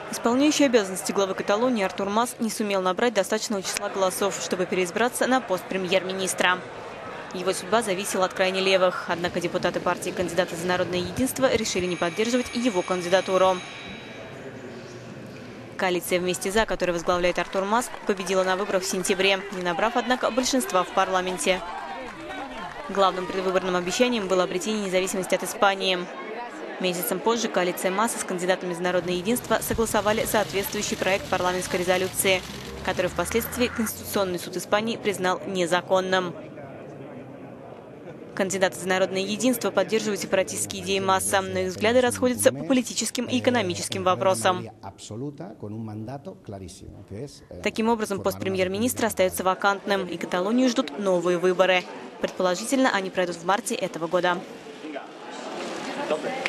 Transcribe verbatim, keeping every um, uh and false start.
Исполняющий обязанности главы Каталонии Артур Мас не сумел набрать достаточного числа голосов, чтобы переизбраться на пост премьер-министра. Его судьба зависела от крайне левых, однако депутаты партии «Кандидаты за народное единство» решили не поддерживать его кандидатуру. Коалиция «Вместе за», которую возглавляет Артур Мас, победила на выборах в сентябре, не набрав, однако, большинства в парламенте. Главным предвыборным обещанием было обретение независимости от Испании. Месяцем позже коалиция Маса с кандидатами за народное единство согласовали соответствующий проект парламентской резолюции, который впоследствии Конституционный суд Испании признал незаконным. Кандидаты за народное единство поддерживают сепаратистские идеи Маса, но их взгляды расходятся по политическим и экономическим вопросам. Таким образом, пост премьер-министра остается вакантным, и Каталонию ждут новые выборы. Предположительно, они пройдут в марте этого года.